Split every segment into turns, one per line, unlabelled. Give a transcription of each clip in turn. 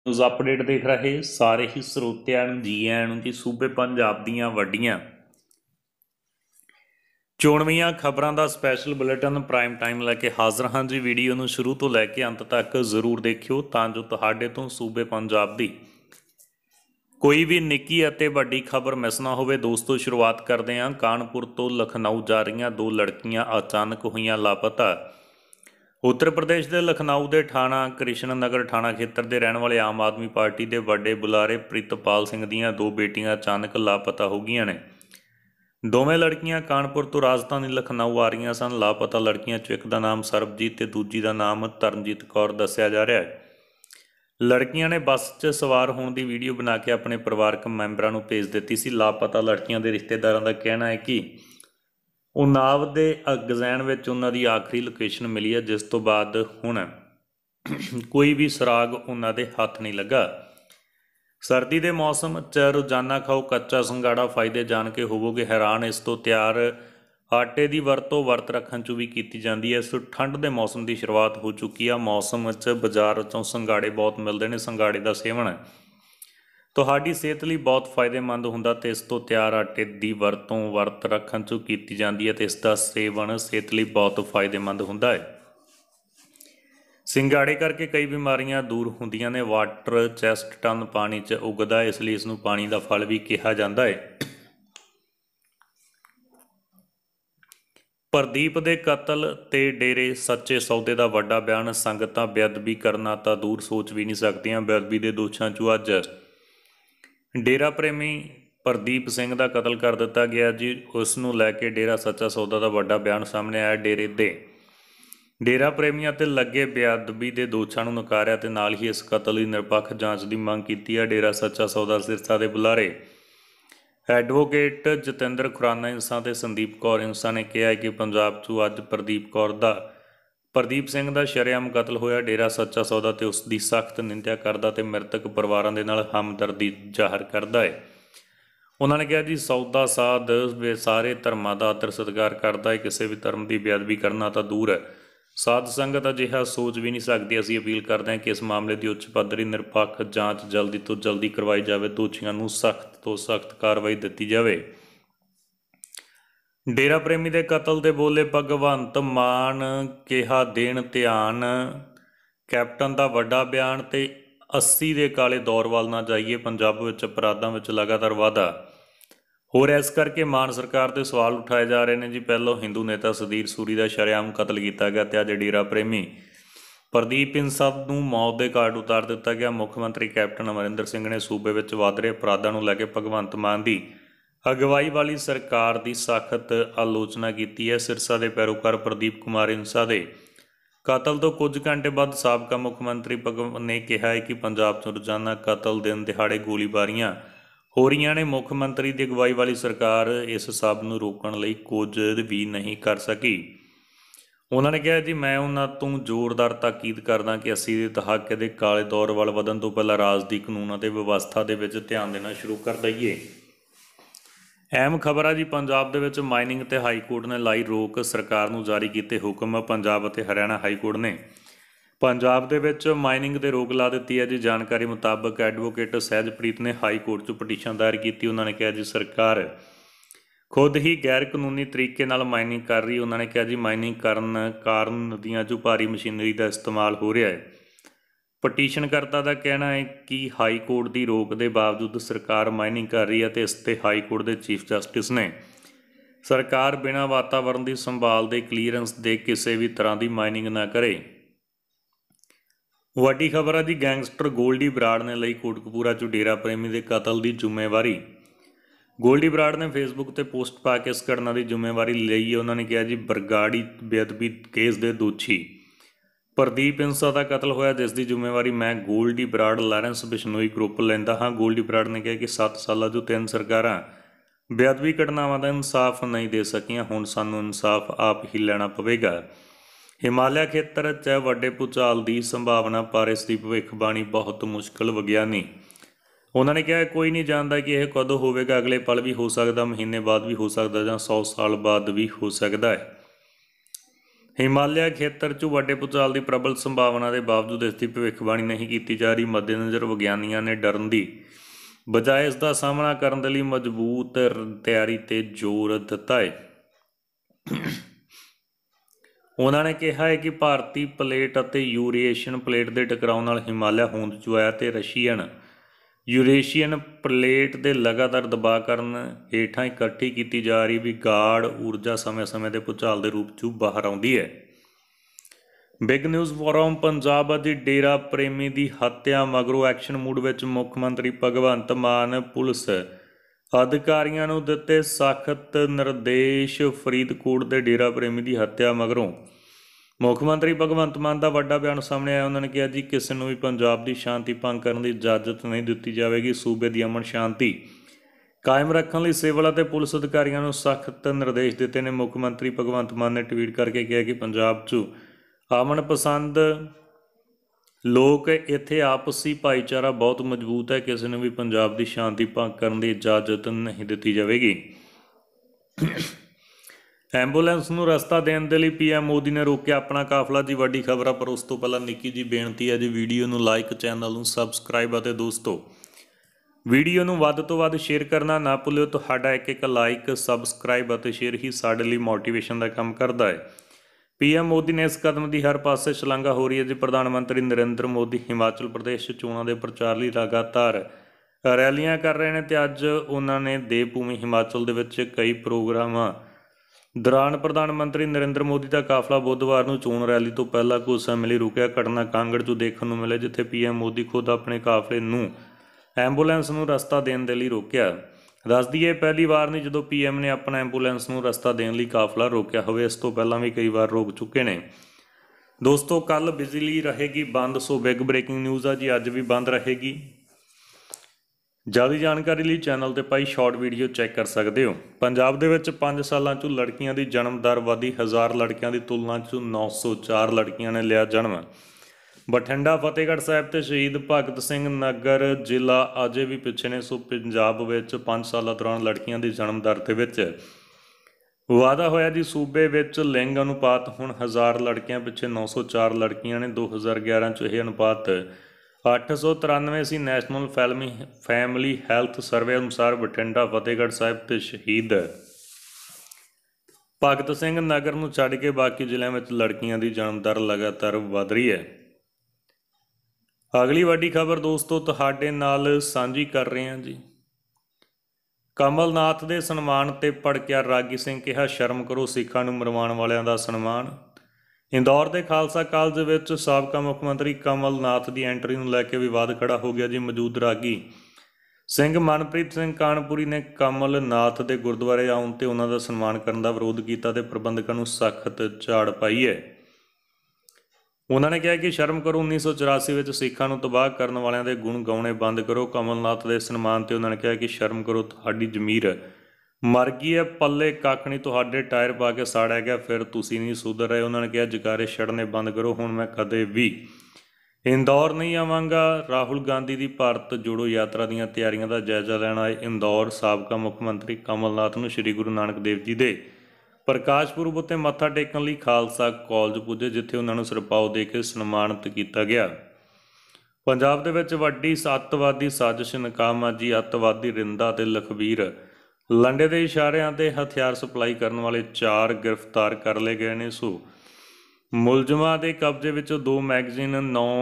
News update ਦੇਖ ਰਹੇ ਸਾਰੇ ਹੀ ਸਰੋਤਿਆਂ ਨੂੰ ਜੀ ਆਇਆਂ ਨੂੰ ਜੀ। ਸੂਬੇ ਪੰਜਾਬ ਦੀਆਂ ਵੱਡੀਆਂ ਚੋਣਵੀਆਂ ਖਬਰਾਂ ਦਾ ਸਪੈਸ਼ਲ ਬੁਲੇਟਿਨ ਪ੍ਰਾਈਮ ਟਾਈਮ ਲੈ ਕੇ ਹਾਜ਼ਰ ਹਾਂ ਜੀ। ਵੀਡੀਓ ਨੂੰ ਸ਼ੁਰੂ ਤੋਂ ਲੈ ਕੇ ਅੰਤ ਤੱਕ ਜ਼ਰੂਰ ਦੇਖਿਓ ਤਾਂ ਜੋ ਤੁਹਾਡੇ ਤੋਂ ਸੂਬੇ ਪੰਜਾਬ ਦੀ ਕੋਈ ਵੀ ਨਿੱਕੀ ਅਤੇ ਵੱਡੀ ਖਬਰ ਮਿਸ ਨਾ ਹੋਵੇ। ਦੋਸਤੋ, ਸ਼ੁਰੂਆਤ ਕਰਦੇ ਹਾਂ। ਕਾਨਪੁਰ ਤੋਂ ਲਖਨਊ ਜਾ ਰਹੀਆਂ ਦੋ ਲੜਕੀਆਂ ਅਚਾਨਕ ਹੋਈਆਂ ਲਾਪਤਾ। उत्तर प्रदेश के लखनऊ के थाना कृष्ण नगर थाना खेत्र के रहने वाले आम आदमी पार्टी के वड्डे बुलारे प्रीतपाल सिंह दीयां दो बेटियां अचानक लापता हो गई ने। दोवें लड़कियां कानपुर तो राजधानी लखनऊ आ रही सन। लापता लड़कियां चों एक का नाम सरबजीत ते दूजी का नाम तरनजीत कौर दस्सिया जा रहा है। लड़कियां ने बस च सवार होने की वीडियो बना के अपने परिवारक मैंबरां नूं भेज दी सी। लापता लड़कियां के रिश्तेदारों का कहना है कि उन्नाव के अगजैन में उन्हों की आखिरी लोकेशन मिली है, जिस तो बाद हुण कोई भी सुराग उन्हों के हथ नहीं लगा। सर्दी के मौसम च रोजाना खाओ कच्चा संगाड़ा, फायदे जान के होवोगे हैरान। इस तो तैयार आटे की वरतों वर्त रखन चो भी की जाती है। इस ठंड के मौसम की शुरुआत हो चुकी है। मौसम च बाजार चों संगाड़े बहुत मिलते हैं। संगाड़े का सेवन ਤੁਹਾਡੀ ਸਿਹਤ ਲਈ ਬਹੁਤ ਫਾਇਦੇਮੰਦ ਹੁੰਦਾ ਤੇ ਇਸ ਤੋਂ ਤਿਆਰ ਆਟੇ ਦੀ ਵਰਤੋਂ ਵਰਤ ਰੱਖਣ 'ਚ ਕੀਤੀ ਜਾਂਦੀ ਹੈ ਤੇ ਇਸ ਦਾ ਸੇਵਨ ਸਿਹਤ ਲਈ ਬਹੁਤ ਫਾਇਦੇਮੰਦ ਹੁੰਦਾ ਹੈ। ਸਿੰਗਾੜੇ ਕਰਕੇ ਕਈ ਬਿਮਾਰੀਆਂ ਦੂਰ ਹੁੰਦੀਆਂ ਨੇ। ਵਾਟਰ ਚੈਸਟ ਟਨ ਪਾਣੀ 'ਚ ਉਗਦਾ, ਇਸ ਲਈ ਇਸ ਨੂੰ ਪਾਣੀ ਦਾ ਫਲ ਵੀ ਕਿਹਾ ਜਾਂਦਾ ਹੈ। ਪ੍ਰਦੀਪ ਦੇ ਕਤਲ ਤੇ ਡੇਰੇ ਸੱਚੇ ਸੌਦੇ ਦਾ ਵੱਡਾ ਬਿਆਨ। ਸੰਗਤਾਂ ਬੇਅਦਬੀ ਕਰਨਾ ਤਾਂ ਦੂਰ ਸੋਚ ਵੀ ਨਹੀਂ ਸਕਦੀਆਂ। ਬੇਅਦਬੀ ਦੇ ਦੋਸ਼ਾਂ 'ਚੋਂ ਅੱਜ डेरा प्रेमी प्रदीप सिंह का कतल कर दिता गया जी। उस नूं लैके डेरा सच्चा सौदा का वड्डा बयान सामने आया। डेरा प्रेमियों ते लगे बेअदबी के दोषां नूं नकारिया ते नाल ही इस कतल की निरपक्ष जांच की मंग की है। डेरा सच्चा सौदा सिरसा के बुलारे एडवोकेट जतिंदर खुराना इंसा ते संदीप कौर इंसा ने कहा है कि पंजाब 'चों अज प्रदीप सिंह का शरेआम कतल होया। डेरा सच्चा सौदा ते उसकी सख्त निंदा करदा ते मृतक परिवारों के नाल हमदर्दी जाहिर करता है। उन्होंने कहा जी सौदा साध सारे धर्मां का आदर सत्कार करता है। किसी भी धर्म की बेअदबी करना तो दूर है, साध संगत अजिहा सोच भी नहीं सकती। असीं अपील करते हैं कि इस मामले की उच्च पद्धरी निरपक्ष जांच जल्दी तो जल्दी करवाई जाए। दोषियों को सख्त तो सख्त कार्रवाई दी जाए। डेरा प्रेमी के कतल दे बोले भगवंत मान, कहा देण ध्यान कैप्टन का वड्डा बयान ते 80 के काले दौर वाल ना जाइए। पंजाब विच अपराधां विच लगातार वाधा हो रहा, इस करके मान सरकार ते सवाल उठाए जा रहे हैं जी। पहलों हिंदू नेता सुधीर सूरी का शरेआम कतल किया गया तो अज डेरा प्रेमी प्रदीप इंसा नूं मौत के घाट उतार दिता गया। मुख मंत्री कैप्टन अमरिंदर सिंह ने सूबे में वध रहे अपराधां नूं लैके भगवंत मान की अगवाई वाली सरकार की सख्त आलोचना की है। सिरसा के पैरोकार प्रदीप कुमार इंसा के कतल तो कुछ घंटे बाद साबका मुख मंत्री ने कहा है कि पंजाब च रोजाना कतल दिन दिहाड़े गोलीबारियां हो रही ने। मुख मंत्री की अगवाई वाली सरकार इस सब नूं रोकण लई कुछ भी नहीं कर सकी। उन्होंने कहा जी मैं उन्होंने तो जोरदार ताकीद करदा कि 80 के दहाके के काले दौर वाल वधन तो पहला राज की कानून और व्यवस्था के ध्यान देना शुरू कर दईए। अहम खबर है जी। पंजाब दे विच माइनिंग ते हाई कोर्ट ने लाई रोक, सरकार नूं जारी कीते हुक्म। पंजाब ते हरियाणा हाई कोर्ट ने पंजाब दे विच माइनिंग ते रोक ला दी है जी। जानकारी मुताबक एडवोकेट सहजप्रीत ने हाई कोर्ट 'च पटीशन दायर की। उन्होंने कहा जी सरकार खुद ही गैर कानूनी तरीके नाल माइनिंग कर रही। उन्होंने कहा जी माइनिंग करन कारण नदियां 'चों भारी मशीनरी का इस्तेमाल हो रहा है। पटीशनकर्ता का कहना है कि हाई कोर्ट की रोक के बावजूद सरकार माइनिंग कर रही है तो इस ते हाई कोर्ट के चीफ जस्टिस ने सरकार बिना वातावरण की संभाल के क्लीयरेंस दे किसी भी तरह की माइनिंग ना करे। वड्डी खबर है जी। गैंगस्टर गोल्डी बराड़ ने लई कोटकपूरा च डेरा प्रेमी के कतल की जिम्मेवारी। गोल्डी बराड़ ने फेसबुक पर पोस्ट पा के इस घटना की जिम्मेवारी ली है। उन्होंने कहा जी बरगाड़ी बेअदबी केस के दोषी प्रदीप इंसा का कतल होया, जिसकी जिम्मेवारी मैं गोल्डी बराड़ लैरेंस बिश्नोई ग्रुप लैंदा हाँ। गोल्डी बराड़ ने कहा कि 7 साल जो 3 सरकारां बेअदबी घटनावां का इंसाफ नहीं दे सकियां, हुण सानूं इंसाफ आप ही लैना पवेगा। हिमालय खेत्र च वड्डे भूचाल की संभावना, पर इसकी भविष्यवाणी बहुत मुश्किल। विग्यानी उन्होंने कहा कोई नहीं जानता कि यह कदों होवेगा, अगले पल भी हो सकता, महीने बाद भी हो सकता, जां 100 साल बाद भी हो सकता है। ਹਿਮਾਲਿਆ ਖੇਤਰ 'ਚ ਵੱਡੇ ਭੂਚਾਲ ਦੀ ਪ੍ਰਬਲ ਸੰਭਾਵਨਾ ਦੇ ਬਾਵਜੂਦ ਇਸ ਦੀ ਭਵਿੱਖਬਾਣੀ ਨਹੀਂ ਕੀਤੀ ਜਾ ਰਹੀ। ਮੱਦੇਨਜ਼ਰ ਵਿਗਿਆਨੀਆਂ ਨੇ ਡਰਨ ਦੀ ਬਜਾਏ ਇਸ ਦਾ ਸਾਹਮਣਾ ਕਰਨ ਦੇ ਲਈ ਮਜ਼ਬੂਤ ਤਿਆਰੀ 'ਤੇ ਜ਼ੋਰ ਦਿੱਤਾ ਹੈ। ਉਹਨਾਂ ਨੇ ਕਿਹਾ ਹੈ ਕਿ ਭਾਰਤੀ ਪਲੇਟ ਅਤੇ ਯੂਰੇਸ਼ੀਅਨ ਪਲੇਟ ਦੇ ਟਕਰਾਅ ਨਾਲ ਹਿਮਾਲਿਆ ਹੋਂਦ 'ਚ ਆਇਆ ਅਤੇ ਯੂਰੇਸ਼ੀਅਨ ਪਲੇਟ ਦੇ ਲਗਾਤਾਰ ਦਬਾਅ ਕਾਰਨ ਹੇਠਾਂ ਇਕੱਠੀ ਕੀਤੀ ਜਾ ਰਹੀ ਵਿਗਾੜ ਊਰਜਾ ਸਮੇਂ-ਸਮੇਂ ਦੇ ਭੂਚਾਲ ਦੇ ਰੂਪ 'ਚ ਬਾਹਰ ਆਉਂਦੀ ਹੈ। ਬਿਗ ਨਿਊਜ਼ ਫੋਰਮ ਪੰਜਾਬ ਅੱਜ ਡੇਰਾ ਪ੍ਰੇਮੀ ਦੀ ਹੱਤਿਆ ਮਗਰੋਂ ਐਕਸ਼ਨ ਮੂਡ ਵਿੱਚ ਮੁੱਖ ਮੰਤਰੀ ਭਗਵੰਤ ਮਾਨ ਪੁਲਿਸ ਅਧਿਕਾਰੀਆਂ ਨੂੰ ਦਿੱਤੇ ਸਖਤ ਨਿਰਦੇਸ਼। ਫਰੀਦਕੋਟ ਦੇ ਡੇਰਾ ਪ੍ਰੇਮੀ ਦੀ ਹੱਤਿਆ ਮਗਰੋਂ ਮੁੱਖ ਮੰਤਰੀ ਭਗਵੰਤ ਮਾਨ ਦਾ ਵੱਡਾ ਬਿਆਨ ਸਾਹਮਣੇ ਆਇਆ। ਉਹਨਾਂ ਨੇ ਕਿਹਾ ਜੀ ਕਿਸੇ ਨੂੰ ਵੀ ਪੰਜਾਬ ਦੀ ਸ਼ਾਂਤੀ ਭੰਗ ਕਰਨ ਦੀ ਇਜਾਜ਼ਤ ਨਹੀਂ ਦਿੱਤੀ ਜਾਵੇਗੀ। ਸੂਬੇ ਦੀ ਅਮਨ ਸ਼ਾਂਤੀ ਕਾਇਮ ਰੱਖਣ ਲਈ ਸਿਵਲ ਅਤੇ ਪੁਲਿਸ ਅਧਿਕਾਰੀਆਂ ਨੂੰ ਸਖਤ ਨਿਰਦੇਸ਼ ਦਿੱਤੇ ਨੇ। ਮੁੱਖ ਮੰਤਰੀ ਭਗਵੰਤ ਮਾਨ ਨੇ ਟਵੀਟ ਕਰਕੇ ਕਿਹਾ ਕਿ ਪੰਜਾਬ 'ਚ ਅਮਨ ਪਸੰਦ ਲੋਕ ਇੱਥੇ ਆਪਸੀ ਭਾਈਚਾਰਾ ਬਹੁਤ ਮਜ਼ਬੂਤ ਹੈ। ਕਿਸੇ ਨੂੰ ਵੀ ਪੰਜਾਬ ਦੀ ਸ਼ਾਂਤੀ ਭੰਗ ਕਰਨ ਦੀ ਇਜਾਜ਼ਤ ਨਹੀਂ ਦਿੱਤੀ ਜਾਵੇਗੀ। ਐਂਬੂਲੈਂਸ ਨੂੰ ਰਸਤਾ ਦੇਣ ਦੇ ਲਈ PM ਮੋਦੀ ਨੇ ਰੋਕਿਆ ਆਪਣਾ ਕਾਫਲਾ ਜੀ। ਵੱਡੀ ਖਬਰ ਆ, ਪਰ ਉਸ ਤੋਂ ਪਹਿਲਾਂ ਨਿੱਕੀ ਜੀ ਬੇਨਤੀ ਹੈ ਜੀ, ਵੀਡੀਓ ਨੂੰ ਲਾਈਕ, ਚੈਨਲ ਨੂੰ ਸਬਸਕ੍ਰਾਈਬ ਅਤੇ ਦੋਸਤੋ ਵੀਡੀਓ ਨੂੰ ਵੱਧ ਤੋਂ ਵੱਧ ਸ਼ੇਅਰ ਕਰਨਾ ਨਾ ਭੁੱਲਿਓ। ਤੁਹਾਡਾ ਇੱਕ ਲਾਈਕ, ਸਬਸਕ੍ਰਾਈਬ ਅਤੇ ਸ਼ੇਅਰ ਹੀ ਸਾਡੇ ਲਈ ਮੋਟੀਵੇਸ਼ਨ ਦਾ ਕੰਮ ਕਰਦਾ ਹੈ। PM ਮੋਦੀ ਨੇ ਇਸ ਕਦਮ ਦੀ ਹਰ ਪਾਸੇ ਸ਼ਲਾਘਾ ਹੋ ਰਹੀ ਹੈ ਜੀ। ਪ੍ਰਧਾਨ ਮੰਤਰੀ ਨਰਿੰਦਰ ਮੋਦੀ ਹਿਮਾਚਲ ਪ੍ਰਦੇਸ਼ ਚੋਣਾਂ ਦੇ ਪ੍ਰਚਾਰ ਲਈ ਲਗਾਤਾਰ ਰੈਲੀਆਂ ਕਰ ਰਹੇ ਨੇ ਅਤੇ ਅੱਜ ਉਹਨਾਂ ਨੇ ਦੇਵ ਭੂਮੀ ਹਿਮਾਚਲ ਦੇ ਵਿੱਚ ਕਈ ਪ੍ਰੋਗਰਾਮਾਂ ਦੌਰਾਨ ਪ੍ਰਧਾਨ ਮੰਤਰੀ ਨਰਿੰਦਰ ਮੋਦੀ ਦਾ ਕਾਫਲਾ ਬੁੱਧਵਾਰ ਨੂੰ ਚੋਣ ਰੈਲੀ ਤੋਂ ਪਹਿਲਾਂ ਕੁਝ ਸਮੇਂ ਲਈ ਰੁਕਿਆ। ਘਟਨਾ ਕਾਂਗੜ 'ਚ ਦੇਖਣ ਨੂੰ ਮਿਲਿਆ, ਜਿੱਥੇ PM ਮੋਦੀ ਖੁਦ ਆਪਣੇ ਕਾਫਲੇ ਨੂੰ ਐਂਬੂਲੈਂਸ ਨੂੰ ਰਸਤਾ ਦੇਣ ਦੇ ਲਈ ਰੋਕਿਆ। ਦੱਸ ਦਈਏ ਪਹਿਲੀ ਵਾਰ ਨਹੀਂ ਜਦੋਂ PM ਨੇ ਆਪਣਾ ਐਂਬੂਲੈਂਸ ਨੂੰ ਰਸਤਾ ਦੇਣ ਲਈ ਕਾਫਲਾ ਰੋਕਿਆ ਹੋਵੇ। ਇਸ ਤੋਂ ਪਹਿਲਾਂ ਵੀ ਕਈ ਵਾਰ ਰੋਕ ਚੁੱਕੇ ਨੇ। ਦੋਸਤੋ ਕੱਲ੍ਹ ਬਿਜਲੀ ਰਹੇਗੀ ਬੰਦ, ਸੋ ਬਿਗ ਬ੍ਰੇਕਿੰਗ ਨਿਊਜ਼ ਆ ਜੀ, ਅੱਜ ਵੀ ਬੰਦ ਰਹੇਗੀ। ਜ਼ਿਆਦਾ ਜਾਣਕਾਰੀ ਲਈ ਚੈਨਲ ਤੇ ਪਾਈ ਸ਼ਾਰਟ ਵੀਡੀਓ ਚੈੱਕ ਕਰ ਸਕਦੇ ਹੋ। ਪੰਜਾਬ ਦੇ ਵਿੱਚ 5 ਸਾਲਾਂ 'ਚ ਲੜਕੀਆਂ ਦੀ ਜਨਮ ਦਰ ਵਧੀ। 1000 ਲੜਕਿਆਂ ਦੀ ਤੁਲਨਾ 'ਚ 904 ਲੜਕੀਆਂ ਨੇ ਲਿਆ ਜਨਮ। ਬਠਿੰਡਾ, ਫਤਿਹਗੜ੍ਹ ਸਾਹਿਬ ਤੇ ਸ਼ਹੀਦ ਭਗਤ ਸਿੰਘ ਨਗਰ ਜ਼ਿਲ੍ਹਾ ਅਜੇ ਵੀ ਪਿੱਛੇ ਨੇ। ਸੋ ਪੰਜਾਬ ਵਿੱਚ 5 ਸਾਲਾਂ ਦੌਰਾਨ ਲੜਕੀਆਂ ਦੀ ਜਨਮ ਦਰ ਦੇ ਵਿੱਚ ਵਾਧਾ ਹੋਇਆ ਜੀ। ਸੂਬੇ ਵਿੱਚ ਲਿੰਗ ਅਨੁਪਾਤ ਹੁਣ 1000 ਲੜਕਿਆਂ ਪਿੱਛੇ 904 ਲੜਕੀਆਂ ਨੇ। 2011 'ਚ ਇਹ ਅਨੁਪਾਤ 893 ਸੀ। ਨੈਸ਼ਨਲ ਫੈਮਿਲੀ ਹੈਲਥ ਸਰਵੇ ਅਨੁਸਾਰ ਬਠਿੰਡਾ, ਫਤਿਹਗੜ੍ਹ ਸਾਹਿਬ ਤੇ ਸ਼ਹੀਦ ਭਗਤ ਸਿੰਘ ਨਗਰ ਨੂੰ ਛੱਡ ਕੇ ਬਾਕੀ ਜ਼ਿਲ੍ਹਿਆਂ ਵਿੱਚ ਲੜਕੀਆਂ ਦੀ ਜਨਮ ਦਰ ਲਗਾਤਾਰ ਵਧ ਰਹੀ ਹੈ। ਅਗਲੀ ਵੱਡੀ ਖਬਰ ਦੋਸਤੋ ਤੁਹਾਡੇ ਨਾਲ ਸਾਂਝੀ ਕਰ ਰਹੇ ਹਾਂ ਜੀ। ਕਮਲਨਾਥ ਦੇ ਸਨਮਾਨ ਤੇ ਭੜਕਿਆ ਰਾਗੀ ਸਿੰਘ, ਕਿਹਾ ਸ਼ਰਮ ਕਰੋ ਸਿੱਖਾਂ ਨੂੰ ਮਰਵਾਉਣ ਵਾਲਿਆਂ ਦਾ ਸਨਮਾਨ। ਇੰਦੌਰ ਦੇ ਖਾਲਸਾ ਕਾਲਜ ਵਿੱਚ ਸਾਬਕਾ ਮੁੱਖ ਮੰਤਰੀ ਕਮਲਨਾਥ ਦੀ ਐਂਟਰੀ ਨੂੰ ਲੈ ਕੇ ਵਿਵਾਦ ਖੜਾ ਹੋ ਗਿਆ ਜੀ। ਮੌਜੂਦ ਰਾਗੀ ਸਿੰਘ ਮਨਪ੍ਰੀਤ ਸਿੰਘ ਕਾਨਪੁਰੀ ਨੇ ਕਮਲਨਾਥ ਦੇ ਗੁਰਦੁਆਰੇ ਆਉਣ ਤੇ ਉਹਨਾਂ ਦਾ ਸਨਮਾਨ ਕਰਨ ਦਾ ਵਿਰੋਧ ਕੀਤਾ ਤੇ ਪ੍ਰਬੰਧਕਾਂ ਨੂੰ ਸਖਤ ਝਾੜ ਪਾਈ ਹੈ। ਉਹਨਾਂ ਨੇ ਕਿਹਾ ਕਿ ਸ਼ਰਮ ਕਰੋ, 1984 ਵਿੱਚ ਸਿੱਖਾਂ ਨੂੰ ਤਬਾਹ ਕਰਨ ਵਾਲਿਆਂ ਦੇ ਗੁਣ ਗਾਉਣੇ ਬੰਦ ਕਰੋ। ਕਮਲਨਾਥ ਦੇ ਸਨਮਾਨ ਤੇ ਉਹਨਾਂ ਨੇ ਕਿਹਾ ਕਿ ਸ਼ਰਮ ਕਰੋ, ਤੁਹਾਡੀ ਜ਼ਮੀਰ ਮਰ ਗਈ ਹੈ, ਪੱਲੇ ਕੱਖ ਨਹੀਂ, ਤੁਹਾਡੇ ਟਾਇਰ ਪਾ ਕੇ ਸਾੜਿਆ ਗਿਆ, ਫਿਰ ਤੁਸੀਂ ਨਹੀਂ ਸੁਧਰ ਰਹੇ। ਉਹਨਾਂ ਨੇ ਕਿਹਾ ਜਕਾਰੇ ਛੱਡਣੇ ਬੰਦ ਕਰੋ, ਹੁਣ ਮੈਂ ਕਦੇ ਵੀ ਇੰਦੌਰ ਨਹੀਂ ਆਵਾਂਗਾ। ਰਾਹੁਲ ਗਾਂਧੀ ਦੀ ਭਾਰਤ ਜੋੜੋ ਯਾਤਰਾ ਦੀਆਂ ਤਿਆਰੀਆਂ ਦਾ ਜਾਇਜ਼ਾ ਲੈਣ ਆਏ ਇੰਦੌਰ ਸਾਬਕਾ ਮੁੱਖ ਮੰਤਰੀ ਕਮਲਨਾਥ ਨੂੰ ਸ਼੍ਰੀ ਗੁਰੂ ਨਾਨਕ ਦੇਵ ਜੀ ਦੇ ਪ੍ਰਕਾਸ਼ ਪੁਰਬ ਉੱਤੇ ਮੱਥਾ ਟੇਕਣ ਲਈ ਖਾਲਸਾ ਕਾਲਜ ਪੁੱਜੇ, ਜਿੱਥੇ ਉਹਨਾਂ ਨੂੰ ਸਿਰਪਾਓ ਦੇ ਕੇ ਸਨਮਾਨਿਤ ਕੀਤਾ ਗਿਆ। ਪੰਜਾਬ ਦੇ ਵਿੱਚ ਵੱਡੀ ਅੱਤਵਾਦੀ ਸਾਜ਼ਿਸ਼ ਨਾਕਾਮ ਆ ਜੀ। ਅੱਤਵਾਦੀ ਰਿੰਦਾ ਤੇ ਲਖਬੀਰ ਲੰਡੇ ਦੇ ਇਸ਼ਾਰਿਆਂ ਤੇ ਹਥਿਆਰ ਸਪਲਾਈ ਕਰਨ ਵਾਲੇ 4 ਗ੍ਰਿਫਤਾਰ ਕਰ ਲਏ ਗਏ ਨੇ। ਸੋ ਮੁਲਜ਼ਮਾਂ ਦੇ ਕਬਜ਼ੇ ਵਿੱਚ 2 ਮੈਗਜ਼ੀਨ,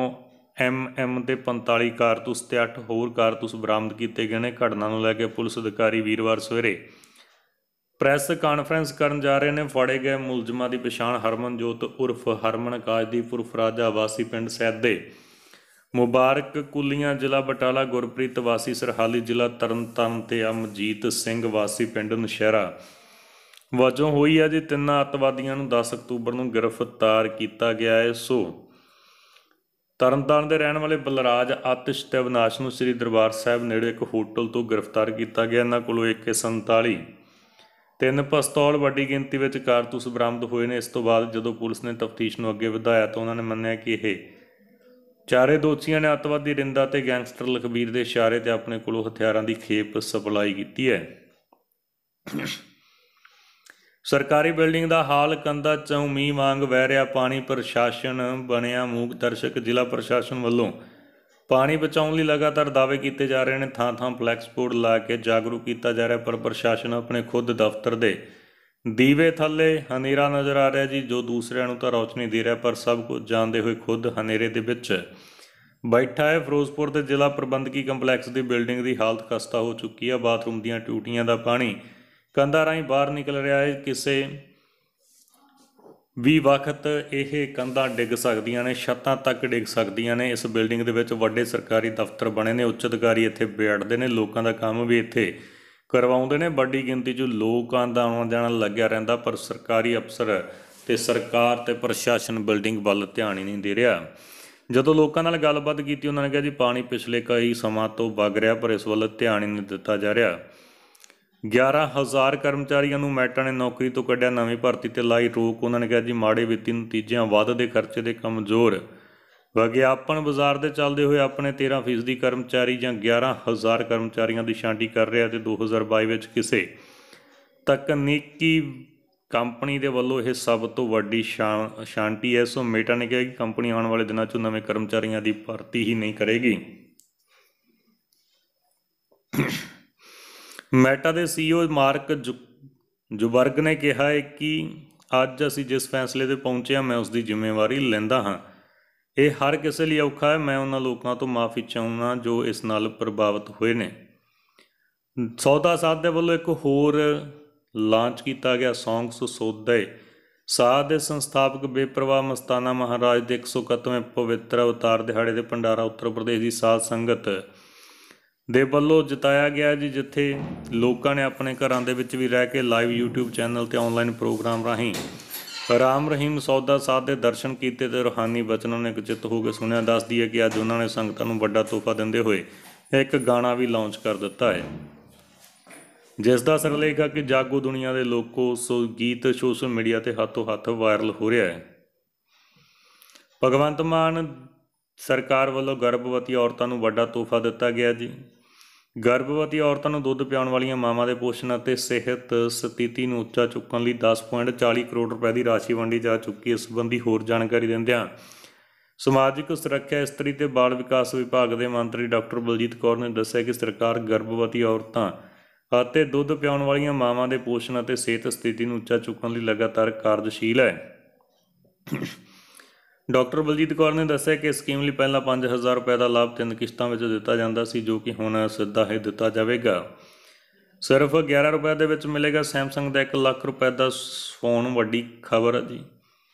9mm ਤੇ 45 ਕਾਰਤੂਸ ਤੇ 8 ਹੋਰ ਕਾਰਤੂਸ ਬਰਾਮਦ ਕੀਤੇ ਗਏ ਨੇ। ਘਟਨਾ ਨੂੰ ਲੈ ਕੇ ਪੁਲਿਸ ਅਧਿਕਾਰੀ ਵੀਰਵਾਰ ਸਵੇਰੇ ਪ੍ਰੈਸ ਕਾਨਫਰੰਸ ਕਰਨ ਜਾ ਰਹੇ ਨੇ। ਫੜੇ ਗਏ ਮੁਲਜ਼ਮਾਂ ਦੀ ਪਛਾਣ ਹਰਮਨਜੋਤ ਉਰਫ ਹਰਮਨ ਕਾਜਦੀਪ ਉਰਫ ਰਾਜਾ ਵਾਸੀ ਪਿੰਡ ਸੈਦੇ, ਮੁਬਾਰਕ ਕੁਲੀਆਂ ਜ਼ਿਲ੍ਹਾ ਬਟਾਲਾ, ਗੁਰਪ੍ਰੀਤ ਵਾਸੀ ਸਰਹਾਲੀ ਜ਼ਿਲ੍ਹਾ ਤਰਨਤਾਰਨ ਤੇ ਅਮਜੀਤ ਸਿੰਘ ਵਾਸੀ ਪਿੰਡ ਨੌਸ਼ਹਿਰਾ ਵਜੋਂ ਹੋਈ ਹੈ ਜੀ। 3 ਅੱਤਵਾਦੀਆਂ ਨੂੰ 10 ਅਕਤੂਬਰ ਨੂੰ ਗ੍ਰਿਫਤਾਰ ਕੀਤਾ ਗਿਆ ਹੈ। ਸੋ ਤਰਨਤਾਰਨ ਦੇ ਰਹਿਣ ਵਾਲੇ ਬਲਰਾਜ, ਆਤਿਸ਼ ਤੇ ਅਵਿਨਾਸ਼ ਨੂੰ ਸ੍ਰੀ ਦਰਬਾਰ ਸਾਹਿਬ ਨੇੜੇ ਇੱਕ ਹੋਟਲ ਤੋਂ ਗ੍ਰਿਫਤਾਰ ਕੀਤਾ ਗਿਆ। ਇਹਨਾਂ ਕੋਲੋਂ AK-47, 3 ਪਿਸਤੌਲ, ਵੱਡੀ ਗਿਣਤੀ ਵਿੱਚ ਕਾਰਤੂਸ ਬਰਾਮਦ ਹੋਏ ਨੇ। ਇਸ ਤੋਂ ਬਾਅਦ ਜਦੋਂ ਪੁਲਿਸ ਨੇ ਤਫਤੀਸ਼ ਨੂੰ ਅੱਗੇ ਵਧਾਇਆ ਤਾਂ ਉਹਨਾਂ ਨੇ ਮੰਨਿਆ ਕਿ ਇਹ 4 ਦੋਸ਼ੀਆਂ ਨੇ ਅੱਤਵਾਦੀ ਰਿੰਦਾ ਤੇ ਗੈਂਗਸਟਰ ਲਖਬੀਰ ਦੇ ਇਸ਼ਾਰੇ ਤੇ ਆਪਣੇ ਕੋਲੋਂ ਹਥਿਆਰਾਂ ਦੀ ਖੇਪ ਸਪਲਾਈ ਕੀਤੀ ਹੈ। ਸਰਕਾਰੀ ਬਿਲਡਿੰਗ ਦਾ ਹਾਲ, ਕੰਧਾਂ 'ਚੋਂ ਮੀਂਹ ਵਾਂਗ ਵਹਿ ਰਿਹਾ ਪਾਣੀ। ਪ੍ਰਸ਼ਾਸਨ ਬਣਿਆ ਮੂਕ ਦਰਸ਼ਕ। ਜ਼ਿਲ੍ਹਾ ਪ੍ਰਸ਼ਾਸਨ ਵੱਲੋਂ ਪਾਣੀ ਬਚਾਉਣ ਲਈ ਲਗਾਤਾਰ ਦਾਅਵੇ ਕੀਤੇ ਜਾ ਰਹੇ ਨੇ। ਥਾਂ ਥਾਂ ਫਲੈਕਸ ਬੋਰਡ ਲਾ ਕੇ ਜਾਗਰੂਕ ਕੀਤਾ ਜਾ ਰਿਹਾ, ਪਰ ਪ੍ਰਸ਼ਾਸਨ ਆਪਣੇ ਖੁਦ ਦਫ਼ਤਰ ਦੇ ਦੀਵੇ ਥੱਲੇ ਹਨੇਰਾ ਨਜ਼ਰ ਆ ਰਿਹਾ ਜੀ, ਜੋ ਦੂਸਰਿਆਂ ਨੂੰ ਤਾਂ ਰੌਸ਼ਨੀ ਦੇ ਰਿਹਾ, ਪਰ ਸਭ ਕੁਝ ਜਾਣਦੇ ਹੋਏ ਖੁਦ ਹਨੇਰੇ ਦੇ ਵਿੱਚ ਬੈਠਾ ਹੈ। ਫਿਰੋਜ਼ਪੁਰ ਦੇ ਜ਼ਿਲ੍ਹਾ ਪ੍ਰਬੰਧਕੀ ਕੰਪਲੈਕਸ ਦੀ ਬਿਲਡਿੰਗ ਦੀ ਹਾਲਤ ਖਸਤਾ ਹੋ ਚੁੱਕੀ ਹੈ। ਬਾਥਰੂਮ ਦੀਆਂ ਟੂਟੀਆਂ ਦਾ ਪਾਣੀ ਕੰਧਾਂ ਰਾਹੀਂ ਬਾਹਰ ਨਿਕਲ ਰਿਹਾ ਹੈ। ਕਿਸੇ ਵੀ ਵਕਤ ਇਹ ਕੰਧਾਂ ਡਿੱਗ ਸਕਦੀਆਂ ਨੇ, ਛੱਤਾਂ ਤੱਕ ਡਿੱਗ ਸਕਦੀਆਂ ਨੇ। ਇਸ ਬਿਲਡਿੰਗ ਦੇ ਵਿੱਚ ਵੱਡੇ ਸਰਕਾਰੀ ਦਫ਼ਤਰ ਬਣੇ ਨੇ, ਉੱਚ ਅਧਿਕਾਰੀ ਇੱਥੇ ਬੈਠਦੇ ਨੇ, ਲੋਕਾਂ ਦਾ ਕੰਮ ਵੀ ਇੱਥੇ ਕਰਵਾਉਂਦੇ ਨੇ। ਵੱਡੀ ਗਿਣਤੀ 'ਚ ਲੋਕਾਂ ਦਾ ਆਉਣਾ ਜਾਣਾ ਲੱਗਿਆ ਰਹਿੰਦਾ, ਪਰ ਸਰਕਾਰੀ ਅਫਸਰ ਤੇ ਸਰਕਾਰ ਤੇ ਪ੍ਰਸ਼ਾਸਨ ਬਿਲਡਿੰਗ ਵੱਲ ਧਿਆਨ ਹੀ ਨਹੀਂ ਦੇ ਰਿਹਾ। ਜਦੋਂ ਲੋਕਾਂ ਨਾਲ ਗੱਲਬਾਤ ਕੀਤੀ, ਉਹਨਾਂ ਨੇ ਕਿਹਾ ਜੀ ਪਾਣੀ ਪਿਛਲੇ ਕਈ ਸਮਾਂ ਤੋਂ ਵਗ ਰਿਹਾ, ਪਰ ਇਸ ਵੱਲ ਧਿਆਨ ਹੀ ਨਹੀਂ ਦਿੱਤਾ ਜਾ ਰਿਹਾ। 11,000 ਕਰਮਚਾਰੀਆਂ ਨੂੰ ਮੈਟਾਂ ਨੇ ਨੌਕਰੀ ਤੋਂ ਕੱਢਿਆ, ਨਵੀਂ ਭਰਤੀ ਤੇ ਲਾਈ ਰੋਕ। ਉਹਨਾਂ ਨੇ ਕਿਹਾ ਜੀ ਮਾੜੇ ਵਿੱਤੀ ਨਤੀਜਿਆਂ, ਵੱਧਦੇ ਖਰਚੇ ਦੇ ਕਮਜ਼ੋਰ ਵਿਗਿਆਪਨ ਬਾਜ਼ਾਰ ਦੇ ਚੱਲਦੇ ਹੋਏ ਆਪਣੇ 13% ਕਰਮਚਾਰੀ ਜਾਂ 11,000 ਕਰਮਚਾਰੀਆਂ ਦੀ ਛਾਂਟੀ ਕਰ ਰਿਹਾ ਤੇ 2022 ਵਿੱਚ ਕਿਸੇ ਤਕਨੀਕੀ ਕੰਪਨੀ ਦੇ ਵੱਲੋਂ ਇਹ ਸਭ ਤੋਂ ਵੱਡੀ ਛਾਂਟੀ ਹੈ। ਸੋ ਮੇਟਾ ਨੇ ਕਿਹਾ ਕਿ ਕੰਪਨੀ ਆਉਣ ਵਾਲੇ ਦਿਨਾਂ 'ਚ ਨਵੇਂ ਕਰਮਚਾਰੀਆਂ ਦੀ ਭਰਤੀ ਹੀ ਨਹੀਂ ਕਰੇਗੀ। ਮੈਟਾ ਦੇ CEO ਮਾਰਕ ਜ਼ੁਕਰਬਰਗ ਨੇ ਕਿਹਾ ਹੈ ਕਿ ਅੱਜ ਅਸੀਂ ਜਿਸ ਫੈਸਲੇ 'ਤੇ ਪਹੁੰਚੇ ਹਾਂ, ਮੈਂ ਉਸ ਦੀ ਜ਼ਿੰਮੇਵਾਰੀ ਲੈਂਦਾ ਹਾਂ। ਇਹ ਹਰ ਕਿਸੇ ਲਈ ਔਖਾ ਹੈ। ਮੈਂ ਉਹਨਾਂ ਲੋਕਾਂ ਤੋਂ ਮਾਫੀ ਚਾਹੁੰਦਾ ਜੋ ਇਸ ਨਾਲ ਪ੍ਰਭਾਵਿਤ ਹੋਏ ਨੇ। ਸੌਦਾ ਸਾਧ ਦੇ ਵੱਲੋਂ ਇੱਕ ਹੋਰ ਲਾਂਚ ਕੀਤਾ ਗਿਆ ਸੌਂਗਸ ਸੌਦੇ ਸਾਧ ਦੇ ਸੰਸਥਾਪਕ ਬੇਪਰਵਾਹ ਮਸਤਾਨਾ ਮਹਾਰਾਜ ਦੇ 131ਵੇਂ ਪਵਿੱਤਰ ਅਵਤਾਰ ਦਿਹਾੜੇ ਦੇ ਭੰਡਾਰਾ ਉੱਤਰ ਪ੍ਰਦੇਸ਼ ਦੀ ਸਾਧ ਸੰਗਤ ਦੇ ਵੱਲੋਂ ਜਿਤਾਇਆ ਗਿਆ ਜੀ, ਜਿੱਥੇ ਲੋਕਾਂ ਨੇ ਆਪਣੇ ਘਰਾਂ ਦੇ ਵਿੱਚ ਵੀ ਰਹਿ ਕੇ ਲਾਈਵ YouTube ਚੈਨਲ ਤੇ ਆਨਲਾਈਨ ਪ੍ਰੋਗਰਾਮ ਰਾਹੀਂ ਰਾਮ ਰਹੀਮ ਸੌਦਾ ਸਾਧ ਦੇ ਦਰਸ਼ਨ ਕੀਤੇ ਤੇ ਰੂਹਾਨੀ ਬਚਨਾਂ ਨੂੰ ਇਕਚਿੱਤ ਹੋ ਕੇ ਸੁਣਿਆ। ਦੱਸਦੀ ਹੈ ਕਿ ਅੱਜ ਉਹਨਾਂ ਨੇ ਸੰਗਤਾਂ ਨੂੰ ਵੱਡਾ ਤੋਹਫਾ ਦਿੰਦੇ ਹੋਏ ਇੱਕ ਗਾਣਾ ਵੀ ਲਾਂਚ ਕਰ ਦਿੱਤਾ ਹੈ, ਜਿਸ ਦਾ ਸਿਰਲੇਖ ਹੈ ਕਿ ਜਾਗੋ ਦੁਨੀਆ ਦੇ ਲੋਕੋ। ਸੋ ਗੀਤ ਸੋਸ਼ਲ ਮੀਡੀਆ ਤੇ ਹੱਥੋਂ ਹੱਥ ਵਾਇਰਲ ਹੋ ਰਿਹਾ ਹੈ। ਭਗਵੰਤ ਮਾਨ ਸਰਕਾਰ ਵੱਲੋਂ ਗਰਭਵਤੀ ਔਰਤਾਂ ਨੂੰ ਵੱਡਾ ਤੋਹਫਾ ਦਿੱਤਾ ਗਿਆ ਜੀ। ਗਰਭਵਤੀ ਔਰਤਾਂ ਨੂੰ ਦੁੱਧ ਪਿਆਉਣ ਵਾਲੀਆਂ ਮਾਵਾਂ ਦੇ ਪੋਸ਼ਣ ਅਤੇ ਸਿਹਤ ਸਥਿਤੀ ਨੂੰ ਉੱਚਾ ਚੁੱਕਣ ਲਈ 10.40 ਕਰੋੜ ਰੁਪਏ ਦੀ ਰਾਸ਼ੀ ਵੰਡੀ ਜਾ ਚੁੱਕੀ ਹੈ। ਇਸ ਸੰਬੰਧੀ ਹੋਰ ਜਾਣਕਾਰੀ ਦਿੰਦਿਆਂ ਸਮਾਜਿਕ ਸੁਰੱਖਿਆ, ਇਸਤਰੀ ਤੇ ਬਾਲ ਵਿਕਾਸ ਵਿਭਾਗ ਦੇ ਮੰਤਰੀ ਡਾਕਟਰ ਬਲਜੀਤ ਕੌਰ ਨੇ ਦੱਸਿਆ ਕਿ ਸਰਕਾਰ ਗਰਭਵਤੀ ਔਰਤਾਂ ਅਤੇ ਦੁੱਧ ਪਿਆਉਣ ਵਾਲੀਆਂ ਮਾਵਾਂ ਦੇ ਪੋਸ਼ਣ ਅਤੇ ਸਿਹਤ ਸਥਿਤੀ ਨੂੰ ਉੱਚਾ ਚੁੱਕਣ ਲਈ ਲਗਾਤਾਰ ਕਾਰਜਸ਼ੀਲ ਹੈ। ਡਾਕਟਰ ਬਲਜੀਤ ਕੌਰ ਨੇ ਦੱਸਿਆ ਕਿ ਇਸ ਸਕੀਮ ਲਈ ਪਹਿਲਾਂ 5,000 ਰੁਪਏ ਦਾ ਲਾਭ 3 ਕਿਸ਼ਤਾਂ ਵਿੱਚ ਦਿੱਤਾ ਜਾਂਦਾ ਸੀ, ਜੋ ਕਿ ਹੁਣ ਸਿੱਧਾ ਹੀ ਦਿੱਤਾ ਜਾਵੇਗਾ। ਸਿਰਫ 11 ਰੁਪਏ ਦੇ ਵਿੱਚ ਮਿਲੇਗਾ ਸੈਮਸੰਗ ਦਾ 1 ਲੱਖ ਰੁਪਏ ਦਾ ਫੋਨ। ਵੱਡੀ ਖਬਰ ਹੈ ਜੀ।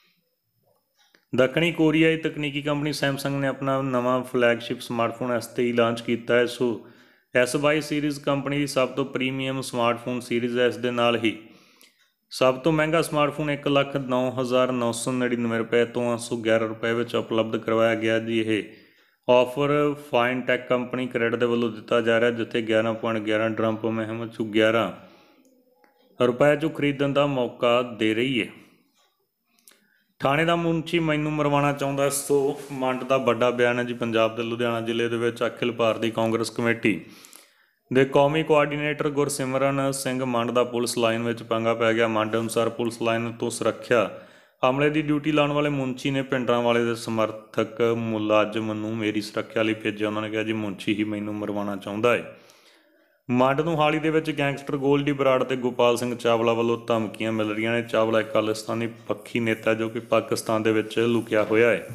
ਦੱਖਣੀ ਕੋਰੀਆਈ ਤਕਨੀਕੀ ਕੰਪਨੀ ਸੈਮਸੰਗ ਨੇ ਆਪਣਾ ਨਵਾਂ ਫਲੈਗਸ਼ਿਪ ਸਮਾਰਟਫੋਨ S23 ਲਾਂਚ ਕੀਤਾ ਹੈ। ਸੋ S22 ਸੀਰੀਜ਼ ਕੰਪਨੀ ਦੀ ਸਭ ਤੋਂ ਪ੍ਰੀਮੀਅਮ ਸਮਾਰਟਫੋਨ ਸੀਰੀਜ਼ ਹੈ। ਇਸ ਦੇ ਨਾਲ ਹੀ ਸਭ ਤੋਂ ਮਹਿੰਗਾ ਸਮਾਰਟਫੋਨ 1,09,999 ਰੁਪਏ ਤੋਂ 811 ਰੁਪਏ ਵਿੱਚ ਉਪਲਬਧ ਕਰਵਾਇਆ ਗਿਆ ਜੀ। ਇਹ ਆਫਰ ਫਾਈਨਟੈਕ ਕੰਪਨੀ ਕ੍ਰੈਡਿਟ ਦੇ ਵੱਲੋਂ ਦਿੱਤਾ ਜਾ ਰਿਹਾ, ਜਿੱਥੇ 11.11 ਡਰਮ ਪਰ ਮਹਿਮ 'ਚੋਂ 11 ਰੁਪਏ 'ਚੋਂ ਖਰੀਦਣ ਦਾ ਮੌਕਾ ਦੇ ਰਹੀ ਹੈ। ਥਾਣੇ ਦਾ ਮੁਨਸ਼ੀ ਮੈਨੂੰ ਮਰਵਾਉਣਾ ਚਾਹੁੰਦਾ, ਸੋ ਮੰਡ ਦਾ ਵੱਡਾ ਬਿਆਨ ਹੈ ਜੀ। ਪੰਜਾਬ ਦੇ ਲੁਧਿਆਣਾ ਜ਼ਿਲ੍ਹੇ ਦੇ ਵਿੱਚ ਅਖਿਲ ਭਾਰਤੀ ਕਾਂਗਰਸ ਕਮੇਟੀ ਦੇ ਕੌਮੀ ਕੋਆਰਡੀਨੇਟਰ ਗੁਰਸਿਮਰਨ ਸਿੰਘ ਮੰਡ ਦਾ ਪੁਲਿਸ ਲਾਈਨ ਵਿੱਚ ਪੰਗਾ ਪੈ ਗਿਆ। ਮੰਡ ਅਨੁਸਾਰ ਪੁਲਿਸ ਲਾਈਨ ਤੋਂ ਸੁਰੱਖਿਆ ਅਮਲੇ ਦੀ ਡਿਊਟੀ ਲਾਉਣ ਵਾਲੇ ਮੁਨਸ਼ੀ ਨੇ ਪਿੰਡਰਾਂ ਵਾਲੇ ਦੇ ਸਮਰਥਕ ਮੁਲਾਜ਼ਮ ਨੂੰ ਮੇਰੀ ਸੁਰੱਖਿਆ ਲਈ ਭੇਜਿਆ। ਉਹਨਾਂ ਨੇ ਕਿਹਾ ਜੀ ਮੁਨਸ਼ੀ ਹੀ ਮੈਨੂੰ ਮਰਵਾਉਣਾ ਚਾਹੁੰਦਾ ਹੈ। ਮੰਡ ਨੂੰ ਹਾਲ ਹੀ ਦੇ ਵਿੱਚ ਗੈਂਗਸਟਰ ਗੋਲਡੀ ਬਰਾੜ ਤੇ ਗੋਪਾਲ ਸਿੰਘ ਚਾਵਲਾ ਵੱਲੋਂ ਧਮਕੀਆਂ ਮਿਲ ਰਹੀਆਂ ਨੇ। ਚਾਵਲਾ ਇੱਕ ਖਾਲਿਸਤਾਨੀ ਪੱਖੀ ਨੇਤਾ ਜੋ ਕਿ ਪਾਕਿਸਤਾਨ ਦੇ ਵਿੱਚ ਲੁਕਿਆ ਹੋਇਆ ਹੈ।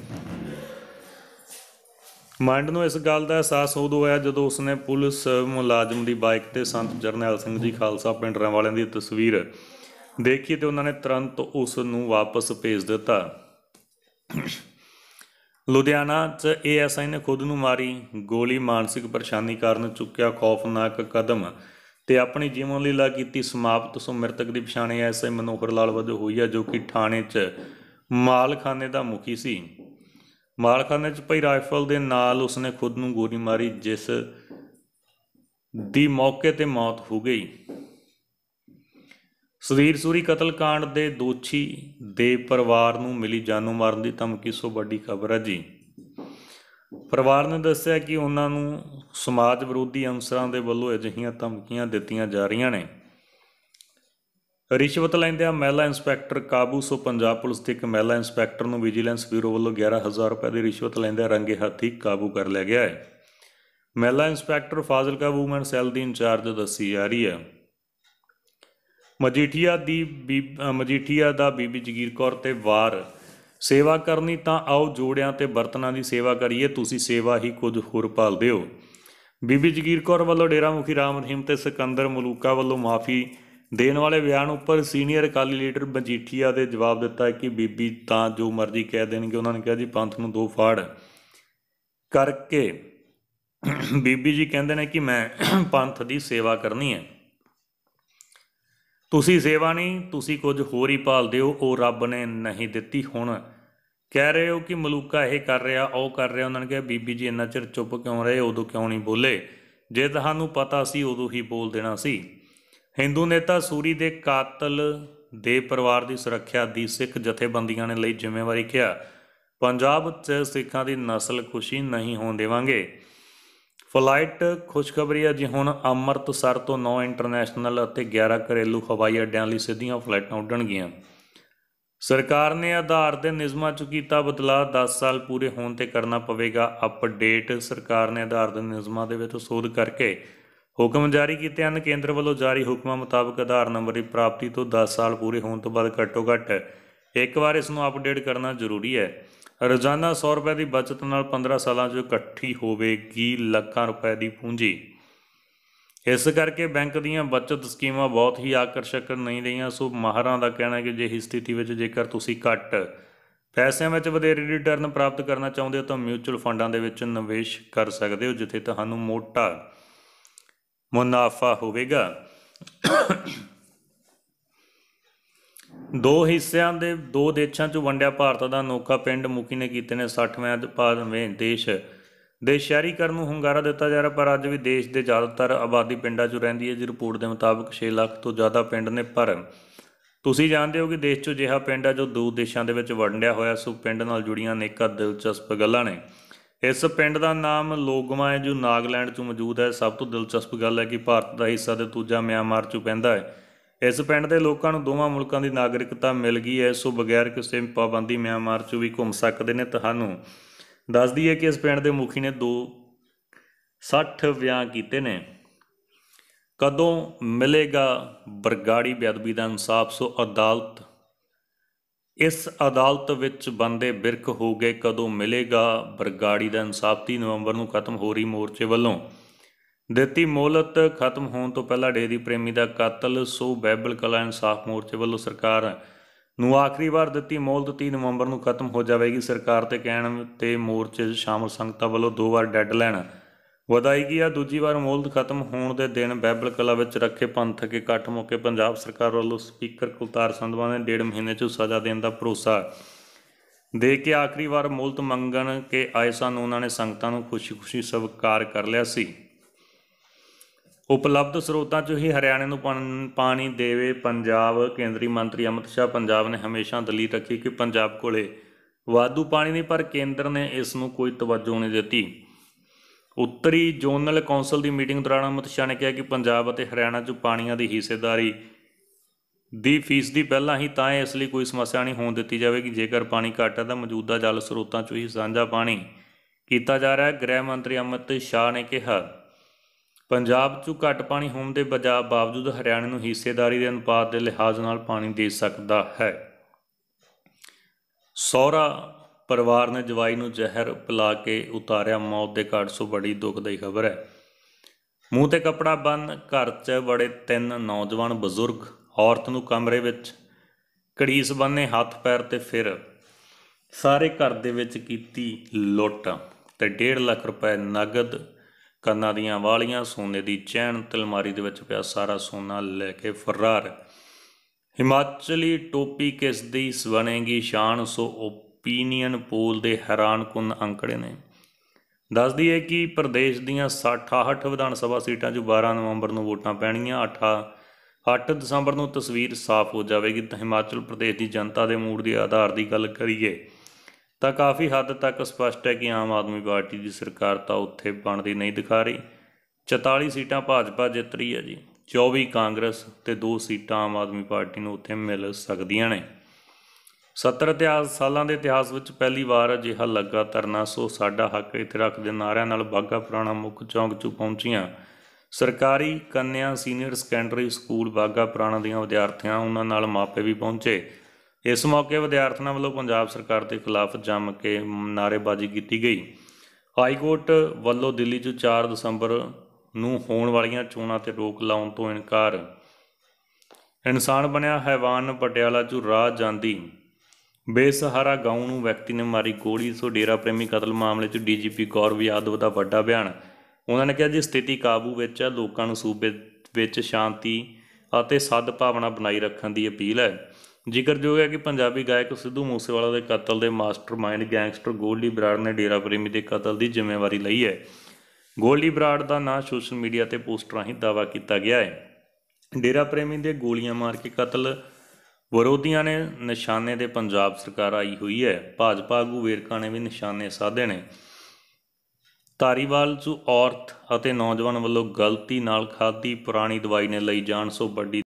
ਮੰਡ ਨੂੰ ਇਸ ਗੱਲ ਦਾ ਅਹਿਸਾਸ ਉਦੋਂ ਹੋਇਆ ਜਦੋਂ ਉਸਨੇ ਪੁਲਿਸ ਮੁਲਾਜ਼ਮ ਦੀ ਬਾਈਕ ਤੇ ਸੰਤ ਜਰਨੈਲ ਸਿੰਘ ਜੀ ਖਾਲਸਾ ਪਿੰਡਰਾਂ ਵਾਲਿਆਂ ਦੀ ਤਸਵੀਰ ਦੇਖੀ ਤੇ ਉਹਨਾਂ ਨੇ ਤੁਰੰਤ ਉਸ ਨੂੰ ਵਾਪਸ ਭੇਜ ਦਿੱਤਾ। ਲੁਧਿਆਣਾ 'ਚ ASI ਨੇ ਖੁਦ ਨੂੰ ਮਾਰੀ ਗੋਲੀ। ਮਾਨਸਿਕ ਪਰੇਸ਼ਾਨੀ ਕਾਰਨ ਚੁੱਕਿਆ ਖੌਫਨਾਕ ਕਦਮ ਤੇ ਆਪਣੀ ਜੀਵਨ ਲੀਲਾ ਕੀਤੀ ਸਮਾਪਤ। ਸੋ ਮ੍ਰਿਤਕ ਦੀ ਪਛਾਣ ASI ਮਨੋਹਰ ਲਾਲ ਵਜੋਂ ਹੋਈ ਹੈ, ਜੋ ਕਿ ਥਾਣੇ 'ਚ ਮਾਲਖਾਨੇ ਦਾ ਮੁਖੀ ਸੀ। ਮਾਲਖਾਨੇ 'ਚ ਪਈ ਰਾਈਫਲ ਦੇ ਨਾਲ ਉਸਨੇ ਖੁਦ ਨੂੰ ਗੋਲੀ ਮਾਰੀ, ਜਿਸ ਦੀ ਮੌਕੇ 'ਤੇ ਮੌਤ ਹੋ ਗਈ। ਸੁਧੀਰ ਸੂਰੀ ਕਤਲਕਾਂਡ ਦੇ ਦੋਸ਼ੀ ਦੇ ਪਰਿਵਾਰ ਨੂੰ ਮਿਲੀ ਜਾਨੋਂ ਮਾਰਨ ਦੀ ਧਮਕੀ। ਸੋ ਵੱਡੀ ਖਬਰ ਹੈ ਜੀ। ਪਰਿਵਾਰ ਨੇ ਦੱਸਿਆ ਕਿ ਉਹਨਾਂ ਨੂੰ ਸਮਾਜ ਵਿਰੋਧੀ ਅਨਸਰਾਂ ਦੇ ਵੱਲੋਂ ਅਜਿਹੀਆਂ ਧਮਕੀਆਂ ਦਿੱਤੀਆਂ ਜਾ ਰਹੀਆਂ ਨੇ। ਰਿਸ਼ਵਤ ਲੈਂਦਿਆਂ ਮਹਿਲਾ ਇੰਸਪੈਕਟਰ ਕਾਬੂ। ਸੋ ਪੰਜਾਬ ਪੁਲਿਸ ਦੇ ਇੱਕ ਮਹਿਲਾ ਇੰਸਪੈਕਟਰ ਨੂੰ ਵਿਜੀਲੈਂਸ ਬਿਊਰੋ ਵੱਲੋਂ 11,000 ਰੁਪਏ ਦੀ ਰਿਸ਼ਵਤ ਲੈਂਦਿਆਂ ਰੰਗੇ ਹੱਥੀਂ ਕਾਬੂ ਕਰ ਲਿਆ ਗਿਆ ਹੈ। ਮਹਿਲਾ ਇੰਸਪੈਕਟਰ ਫਾਜ਼ਿਲਕਾ ਵੂਮਨ ਸੈੱਲ ਦੀ ਇੰਚਾਰਜ ਦੱਸੀ ਜਾ ਰਹੀ ਹੈ। ਮਜੀਠੀਆ ਦਾ ਬੀਬੀ ਜਗੀਰ ਕੌਰ ਤੇ ਵਾਰ ਸੇਵਾ ਕਰਨੀ ਤਾਂ ਆਓ ਜੋੜਿਆਂ ਤੇ ਬਰਤਨਾਂ ਦੀ ਸੇਵਾ ਕਰੀਏ, ਤੁਸੀਂ ਸੇਵਾ ਹੀ ਕੁਝ ਹੋਰ ਭਾਲਦੇ ਹੋ। ਬੀਬੀ ਜਗੀਰ ਕੌਰ ਵੱਲੋਂ ਡੇਰਾ ਮੁਖੀ ਰਾਮ ਰਹੀਮ ਤੇ ਸਿਕੰਦਰ ਮਲੂਕਾ ਵੱਲੋਂ ਮਾਫੀ ਦੇਣ ਵਾਲੇ ਬਿਆਨ ਉੱਪਰ ਸੀਨੀਅਰ ਅਕਾਲੀ ਲੀਡਰ ਮਜੀਠੀਆ ਦੇ ਜਵਾਬ ਦਿੱਤਾ ਹੈ ਕਿ ਬੀਬੀ ਤਾਂ ਜੋ ਮਰਜ਼ੀ ਕਹਿ ਦੇਣਗੇ। ਉਹਨਾਂ ਨੇ ਕਿਹਾ ਜੀ ਪੰਥ ਨੂੰ ਦੋ ਫਾੜ ਕਰਕੇ ਬੀਬੀ ਜੀ ਕਹਿੰਦੇ ਨੇ ਕਿ ਮੈਂ ਪੰਥ ਦੀ ਸੇਵਾ ਕਰਨੀ ਹੈ। ਤੁਸੀਂ ਸੇਵਾ ਨਹੀਂ, ਤੁਸੀਂ ਕੁਝ ਹੋਰ ਹੀ ਭਾਲਦੇ ਹੋ, ਉਹ ਰੱਬ ਨੇ ਨਹੀਂ ਦਿੱਤੀ। ਹੁਣ ਕਹਿ ਰਹੇ ਹੋ ਕਿ ਮਲੂਕਾ ਇਹ ਕਰ ਰਿਹਾ, ਉਹ ਕਰ ਰਿਹਾ। ਉਹਨਾਂ ਨੇ ਕਿਹਾ ਬੀਬੀ ਜੀ ਇੰਨਾ ਚਿਰ ਚੁੱਪ ਕਿਉਂ ਰਹੇ, ਉਦੋਂ ਕਿਉਂ ਨਹੀਂ ਬੋਲੇ? ਜੇ ਤੁਹਾਨੂੰ ਪਤਾ ਸੀ ਉਦੋਂ ਹੀ ਬੋਲ ਦੇਣਾ ਸੀ। ਹਿੰਦੂ ਨੇਤਾ ਸੂਰੀ ਦੇ ਕਾਤਲ ਦੇ ਪਰਿਵਾਰ ਦੀ ਸੁਰੱਖਿਆ ਦੀ ਸਿੱਖ ਜਥੇਬੰਦੀਆਂ ਨੇ ਲਈ ਜ਼ਿੰਮੇਵਾਰੀ ਕਿਹਾ, ਪੰਜਾਬ 'ਚ ਸਿੱਖਾਂ ਦੀ ਨਸਲਕੁਸ਼ੀ ਨਹੀਂ ਹੋਣ ਦੇਵਾਂਗੇ। ਫਲਾਈਟ ਖੁਸ਼ਖਬਰੀ ਹੈ ਜੀ, ਹੁਣ ਅੰਮ੍ਰਿਤਸਰ ਤੋਂ 9 ਇੰਟਰਨੈਸ਼ਨਲ ਅਤੇ 11 ਘਰੇਲੂ ਹਵਾਈ ਅੱਡਿਆਂ ਲਈ ਸਿੱਧੀਆਂ ਫਲਾਈਟਾਂ ਉੱਡਣਗੀਆਂ। ਸਰਕਾਰ ਨੇ ਆਧਾਰ ਦੇ ਨਿਯਮਾਂ 'ਚ ਕੀਤਾ ਬਦਲਾਅ, 10 ਸਾਲ ਪੂਰੇ ਹੋਣ 'ਤੇ ਕਰਨਾ ਪਵੇਗਾ ਅਪਡੇਟ। ਸਰਕਾਰ ਨੇ ਆਧਾਰ ਦੇ ਨਿਯਮਾਂ ਦੇ ਵਿੱਚ ਸੋਧ ਕਰਕੇ ਹੁਕਮ ਜਾਰੀ ਕੀਤੇ ਹਨ। ਕੇਂਦਰ ਵੱਲੋਂ ਜਾਰੀ ਹੁਕਮਾਂ ਮੁਤਾਬਕ ਆਧਾਰ ਨੰਬਰ ਦੀ ਪ੍ਰਾਪਤੀ ਤੋਂ 10 ਸਾਲ ਪੂਰੇ ਹੋਣ ਤੋਂ ਬਾਅਦ ਘੱਟੋ ਘੱਟ ਇੱਕ ਵਾਰ ਇਸ ਨੂੰ ਅਪਡੇਟ ਕਰਨਾ ਜ਼ਰੂਰੀ ਹੈ। ਰੋਜ਼ਾਨਾ 100 ਰੁਪਏ ਦੀ ਬਚਤ ਨਾਲ 15 ਸਾਲਾਂ 'ਚ ਇਕੱਠੀ ਹੋਵੇਗੀ ਲੱਖਾਂ ਰੁਪਏ ਦੀ ਪੂੰਜੀ। ਇਸ ਕਰਕੇ ਬੈਂਕ ਦੀਆਂ ਬਚਤ ਸਕੀਮਾਂ ਬਹੁਤ ਹੀ ਆਕਰਸ਼ਕ ਨਹੀਂ ਰਹੀਆਂ। ਸੋ ਮਾਹਰਾਂ ਦਾ ਕਹਿਣਾ ਹੈ ਕਿ ਅਜਿਹੀ ਸਥਿਤੀ ਵਿੱਚ ਜੇਕਰ ਤੁਸੀਂ ਘੱਟ ਪੈਸਿਆਂ ਵਿੱਚ ਵਧੇਰੇ ਰਿਟਰਨ ਪ੍ਰਾਪਤ ਕਰਨਾ ਚਾਹੁੰਦੇ ਹੋ ਤਾਂ ਮਿਊਚੁਅਲ ਫੰਡਾਂ ਦੇ ਵਿੱਚ ਨਿਵੇਸ਼ ਕਰ ਸਕਦੇ ਹੋ, ਜਿੱਥੇ ਤੁਹਾਨੂੰ ਮੋਟਾ ਮੁਨਾਫਾ ਹੋਵੇਗਾ। ਦੋ ਦੇਸ਼ਾਂ 'ਚ ਵੰਡਿਆ ਭਾਰਤ ਦਾ ਅਨੋਖਾ ਪਿੰਡ। ਮੁਖੀ ਨੇ ਕੀਤੇ ਨੇ 60ਵੇਂ ਦੇਸ਼ ਦੇ ਸ਼ਹਿਰੀਕਰਨ ਨੂੰ ਹੁੰਗਾਰਾ ਦਿੱਤਾ ਜਾ ਰਿਹਾ, ਪਰ ਅੱਜ ਵੀ ਦੇਸ਼ ਦੇ ਜ਼ਿਆਦਾਤਰ ਆਬਾਦੀ ਪਿੰਡਾਂ 'ਚ ਰਹਿੰਦੀ ਹੈ ਜੀ। ਰਿਪੋਰਟ ਦੇ ਮੁਤਾਬਕ 6 ਲੱਖ ਤੋਂ ਜ਼ਿਆਦਾ ਪਿੰਡ ਨੇ, ਪਰ ਤੁਸੀਂ ਜਾਣਦੇ ਹੋ ਕਿ ਦੇਸ਼ 'ਚ ਅਜਿਹਾ ਪਿੰਡ ਹੈ ਜੋ ਦੋ ਦੇਸ਼ਾਂ ਦੇ ਵਿੱਚ ਵੰਡਿਆ ਹੋਇਆ। ਸੋ ਪਿੰਡ ਨਾਲ ਜੁੜੀਆਂ ਅਨੇਕਾਂ ਦਿਲਚਸਪ ਗੱਲਾਂ ਨੇ। ਇਸ ਪਿੰਡ ਦਾ ਨਾਮ ਲੋਗਮਾ ਹੈ ਜੋ ਨਾਗਾਲੈਂਡ 'ਚ ਮੌਜੂਦ ਹੈ। ਸਭ ਤੋਂ ਦਿਲਚਸਪ ਗੱਲ ਹੈ ਕਿ ਭਾਰਤ ਦਾ ਹਿੱਸਾ ਤੇ ਦੂਜਾ ਮਿਆਂਮਾਰ 'ਚ ਪੈਂਦਾ ਹੈ। ਇਸ ਪਿੰਡ ਦੇ ਲੋਕਾਂ ਨੂੰ ਦੋਵਾਂ ਮੁਲਕਾਂ ਦੀ ਨਾਗਰਿਕਤਾ ਮਿਲ ਗਈ ਹੈ, ਸੋ ਬਗੈਰ ਕਿਸੇ ਪਾਬੰਦੀ ਮਿਆਂਮਾਰ 'ਚ ਵੀ ਘੁੰਮ ਸਕਦੇ ਨੇ। ਤੁਹਾਨੂੰ ਦੱਸ ਦਈਏ ਕਿ ਇਸ ਪਿੰਡ ਦੇ ਮੁਖੀ ਨੇ 60 ਵਿਆਹ ਕੀਤੇ ਨੇ। ਕਦੋਂ ਮਿਲੇਗਾ ਬਰਗਾੜੀ ਬੇਅਦਬੀ ਦਾ ਇਨਸਾਫ? ਸੋ ਇਸ ਅਦਾਲਤ ਵਿੱਚ ਬੰਦੇ ਬਿਰਕ ਹੋ ਗਏ, ਕਦੋਂ ਮਿਲੇਗਾ ਬਰਗਾੜੀ ਦਾ ਇਨਸਾਫ? 30 ਨਵੰਬਰ ਨੂੰ ਖਤਮ ਹੋ ਰਹੀ ਮੋਰਚੇ ਵੱਲੋਂ ਦਿੱਤੀ ਮੋਹਲਤ। ਖਤਮ ਹੋਣ ਤੋਂ ਪਹਿਲਾਂ ਡੇਅਰੀ ਪ੍ਰੇਮੀ ਦਾ ਕਤਲ। ਸੋ ਬਾਈਬਲ ਕਲਾ ਇਨਸਾਫ ਮੋਰਚੇ ਵੱਲੋਂ ਸਰਕਾਰ ਨੂੰ ਆਖਰੀ ਵਾਰ ਦਿੱਤੀ ਮੋਹਲਤ, 30 ਨਵੰਬਰ ਨੂੰ ਖਤਮ ਹੋ ਜਾਵੇਗੀ। ਸਰਕਾਰ ਦੇ ਕਹਿਣ 'ਤੇ ਮੋਰਚੇ 'ਚ ਸ਼ਾਮਲ ਸੰਗਤਾਂ ਵੱਲੋਂ 2 ਵਾਰ ਡੈੱਡਲਾਈਨ ਵਧਾਈ ਗਈ ਆ। ਦੂਜੀ ਵਾਰ ਮੋਹਲਤ ਖਤਮ ਹੋਣ ਦੇ ਦਿਨ ਬਾਈਬਲ ਕਲਾ ਵਿੱਚ ਰੱਖੇ ਪੰਥਕ ਇਕੱਠ ਮੌਕੇ ਪੰਜਾਬ ਸਰਕਾਰ ਵੱਲੋਂ ਸਪੀਕਰ ਕੁਲਤਾਰ ਸੰਧਵਾ ਨੇ 1.5 ਮਹੀਨੇ 'ਚ ਸਜ਼ਾ ਦੇਣ ਦਾ ਭਰੋਸਾ ਦੇ ਕੇ ਆਖਰੀ ਵਾਰ ਮੋਹਲਤ ਮੰਗਣ ਕੇ ਆਏ ਸਨ। ਉਹਨਾਂ ਨੇ ਸੰਗਤਾਂ ਨੂੰ ਖੁਸ਼ੀ ਸਵੀਕਾਰ ਕਰ ਲਿਆ ਸੀ। ਉਪਲਬਧ ਸਰੋਤਾਂ 'ਚੋਂ ਹੀ ਹਰਿਆਣੇ ਨੂੰ ਪਾਣੀ ਦੇਵੇ ਪੰਜਾਬ। ਕੇਂਦਰੀ ਮੰਤਰੀ ਅਮਿਤ ਸ਼ਾਹ ਪੰਜਾਬ ਨੇ ਹਮੇਸ਼ਾ ਦਲੀਲ ਰੱਖੀ ਕਿ ਪੰਜਾਬ ਕੋਲੇ ਵਾਧੂ ਪਾਣੀ ਨਹੀਂ, ਪਰ ਕੇਂਦਰ ਨੇ ਇਸ ਨੂੰ ਕੋਈ ਤਵੱਜੋ ਨਹੀਂ ਦਿੱਤੀ। ਉੱਤਰੀ ਜ਼ੋਨਲ ਕੌਂਸਲ ਦੀ ਮੀਟਿੰਗ ਦੌਰਾਨ ਅਮਿਤ ਸ਼ਾਹ ਨੇ ਕਿਹਾ ਕਿ ਪੰਜਾਬ ਅਤੇ ਹਰਿਆਣਾ 'ਚ ਪਾਣੀਆਂ ਦੀ ਹਿੱਸੇਦਾਰੀ ਦੀ ਫੀਸਦੀ ਪਹਿਲਾਂ ਹੀ ਤਾਂ ਹੈ, ਇਸ ਲਈ ਕੋਈ ਸਮੱਸਿਆ ਨਹੀਂ ਹੋਣ ਦਿੱਤੀ ਜਾਵੇਗੀ। ਜੇਕਰ ਪਾਣੀ ਘੱਟ ਹੈ ਤਾਂ ਮੌਜੂਦਾ ਜਲ ਸਰੋਤਾਂ 'ਚੋਂ ਹੀ ਸਾਂਝਾ ਪਾਣੀ ਕੀਤਾ ਜਾ ਰਿਹਾ ਹੈ। ਗ੍ਰਹਿ ਮੰਤਰੀ ਅਮਿਤ ਸ਼ਾਹ ਨੇ ਕਿਹਾ ਪੰਜਾਬ 'ਚੋਂ ਘੱਟ ਪਾਣੀ ਹੋਣ ਦੇ ਬਾਵਜੂਦ ਹਰਿਆਣਾ ਨੂੰ ਹਿੱਸੇਦਾਰੀ ਦੇ ਅਨੁਪਾਤ ਦੇ ਲਿਹਾਜ਼ ਨਾਲ ਪਾਣੀ ਦੇ ਸਕਦਾ ਹੈ। ਸਹੁਰਾ ਪਰਿਵਾਰ ਨੇ ਜਵਾਈ ਨੂੰ ਜ਼ਹਿਰ ਪਿਲਾ ਕੇ ਉਤਾਰਿਆ ਮੌਤ ਦੇ ਘਾਟ। ਸੋ ਬੜੀ ਦੁਖਦਾਈ ਖਬਰ ਹੈ। ਮੂੰਹ 'ਤੇ ਕੱਪੜਾ ਬੰਨ੍ਹ ਘਰ 'ਚ ਬੜੇ 3 ਨੌਜਵਾਨ ਬਜ਼ੁਰਗ, ਔਰਤ ਨੂੰ ਕਮਰੇ ਵਿੱਚ ਘੜੀਸ ਬੰਨ੍ਹੇ ਹੱਥ ਪੈਰ ਤੇ ਫਿਰ ਸਾਰੇ ਘਰ ਦੇ ਵਿੱਚ ਕੀਤੀ ਲੁੱਟ ਤੇ 1.5 ਲੱਖ ਰੁਪਏ ਨਗਦ, ਕੰਨਾਂ ਦੀਆਂ ਵਾਲੀਆਂ, ਸੋਨੇ ਦੀ ਚੈਨ ਤੇ ਅਲਮਾਰੀ ਦੇ ਵਿੱਚ ਪਿਆ ਸਾਰਾ ਸੋਨਾ ਲੈ ਕੇ ਫਰਾਰ। ਹਿਮਾਚਲੀ ਟੋਪੀ ਕਿਸ ਦੀ ਬਣੇਗੀ ਸ਼ਾਨ? ਸੋ ਓਪੀਨੀਅਨ ਪੋਲ ਦੇ ਹੈਰਾਨਕੁੰਨ ਅੰਕੜੇ ਨੇ। ਦੱਸ ਦਈਏ ਕਿ ਪ੍ਰਦੇਸ਼ ਦੀਆਂ 68 ਵਿਧਾਨ ਸਭਾ ਸੀਟਾਂ 'ਚ 12 ਨਵੰਬਰ ਨੂੰ ਵੋਟਾਂ ਪੈਣਗੀਆਂ। 8 ਦਸੰਬਰ ਨੂੰ ਤਸਵੀਰ ਸਾਫ਼ ਹੋ ਜਾਵੇਗੀ। ਤਾਂ ਹਿਮਾਚਲ ਪ੍ਰਦੇਸ਼ ਦੀ ਜਨਤਾ ਦੇ ਮੂਡ ਦੇ ਆਧਾਰ ਦੀ ਗੱਲ ਕਰੀਏ ਤਾਂ ਕਾਫੀ ਹੱਦ ਤੱਕ ਸਪਸ਼ਟ ਹੈ ਕਿ ਆਮ ਆਦਮੀ ਪਾਰਟੀ ਦੀ ਸਰਕਾਰ ਤਾਂ ਉੱਥੇ ਬਣਦੀ ਨਹੀਂ ਦਿਖਾ ਰਹੀ। 44 ਸੀਟਾਂ ਭਾਜਪਾ ਜਿੱਤ ਰਹੀ ਹੈ ਜੀ। 24 ਕਾਂਗਰਸ ਤੇ 2 ਸੀਟਾਂ ਆਮ ਆਦਮੀ ਪਾਰਟੀ ਨੂੰ ਉੱਥੇ ਮਿਲ ਸਕਦੀਆਂ ਨੇ। 70 ਸਾਲਾਂ ਦੇ ਇਤਿਹਾਸ ਵਿੱਚ ਪਹਿਲੀ ਵਾਰ ਅਜਿਹਾ ਲੱਗਾ ਧਰਨਾ, ਸੋ ਸਾਡਾ ਹੱਕ ਇੱਥੇ ਰੱਖ ਦੇ ਨਾਰਿਆਂ ਨਾਲ ਬਾਘਾ ਪੁਰਾਣਾ ਮੁੱਖ ਚੌਂਕ 'ਚ ਪਹੁੰਚੀਆਂ ਸਰਕਾਰੀ ਕੰਨਿਆ ਸੀਨੀਅਰ ਸੈਕੰਡਰੀ ਸਕੂਲ ਬਾਘਾ ਪੁਰਾਣਾ ਦੀਆਂ ਵਿਦਿਆਰਥੀਆਂ, ਉਹਨਾਂ ਨਾਲ ਮਾਪੇ ਵੀ ਪਹੁੰਚੇ। ਇਸ ਮੌਕੇ ਵਿਦਿਆਰਥੀਆਂ ਵੱਲੋਂ ਪੰਜਾਬ ਸਰਕਾਰ ਦੇ ਖਿਲਾਫ ਜੰਮ ਕੇ ਨਾਅਰੇਬਾਜ਼ੀ ਕੀਤੀ ਗਈ। ਹਾਈ ਕੋਰਟ ਵੱਲੋਂ ਦਿੱਲੀ 'ਚ 4 ਦਸੰਬਰ ਨੂੰ ਹੋਣ ਵਾਲੀਆਂ ਚੋਣਾਂ 'ਤੇ ਰੋਕ ਲਾਉਣ ਤੋਂ ਇਨਕਾਰ। ਇਨਸਾਨ ਬਣਿਆ ਹੈਵਾਨ, ਪਟਿਆਲਾ 'ਚ ਰਾਹ ਜਾਂਦੀ ਬੇਸਹਾਰਾ ਗਊ ਨੂੰ ਵਿਅਕਤੀ ਨੇ ਮਾਰੀ ਗੋਲੀ, ਸੋ ਡੇਰਾ ਪ੍ਰੇਮੀ ਕਤਲ ਮਾਮਲੇ 'ਚ DGP ਗੌਰਵ ਯਾਦਵ ਦਾ ਵੱਡਾ ਬਿਆਨ। ਉਹਨਾਂ ਨੇ ਕਿਹਾ ਜੀ ਸਥਿਤੀ ਕਾਬੂ ਵਿੱਚ ਹੈ, ਲੋਕਾਂ ਨੂੰ ਸੂਬੇ ਵਿੱਚ ਸ਼ਾਂਤੀ ਅਤੇ ਸਦਭਾਵਨਾ ਬਣਾਈ ਰੱਖਣ ਦੀ ਅਪੀਲ ਹੈ। ਜ਼ਿਕਰਯੋਗ ਹੈ ਕਿ ਪੰਜਾਬੀ ਗਾਇਕ ਸਿੱਧੂ ਮੂਸੇਵਾਲਾ ਦੇ ਕਤਲ ਦੇ ਮਾਸਟਰਮਾਈਂਡ ਗੈਂਗਸਟਰ ਗੋਲਡੀ ਬਰਾੜ ਨੇ ਡੇਰਾ ਪ੍ਰੇਮੀ ਦੇ ਕਤਲ ਦੀ ਜ਼ਿੰਮੇਵਾਰੀ ਲਈ ਹੈ। ਗੋਲਡੀ ਬਰਾੜ ਦਾ ਨਾਂ ਸੋਸ਼ਲ ਮੀਡੀਆ ਤੇ ਪੋਸਟ ਰਾਹੀਂ ਦਾਅਵਾ ਕੀਤਾ ਗਿਆ ਹੈ। ਡੇਰਾ ਪ੍ਰੇਮੀ ਦੇ ਗੋਲੀਆਂ ਮਾਰ ਕੇ ਕਤਲ ਵਿਰੋਧੀਆਂ ਨੇ ਨਿਸ਼ਾਨੇ ਦੇ ਪੰਜਾਬ ਸਰਕਾਰ ਆਈ ਹੋਈ ਹੈ। ਭਾਜਪਾ ਆਗੂ ਵੇਰਕਾ ਨੇ ਵੀ ਨਿਸ਼ਾਨੇ ਸਾਧੇ ਨੇ। ਧਾਰੀਵਾਲ 'ਚ ਔਰਤ ਅਤੇ ਨੌਜਵਾਨ ਵੱਲੋਂ ਗਲਤੀ ਨਾਲ ਖਾਧੀ ਪੁਰਾਣੀ ਦਵਾਈ ਨੇ ਲਈ ਜਾਨ, ਸੋ ਵੱਡੀ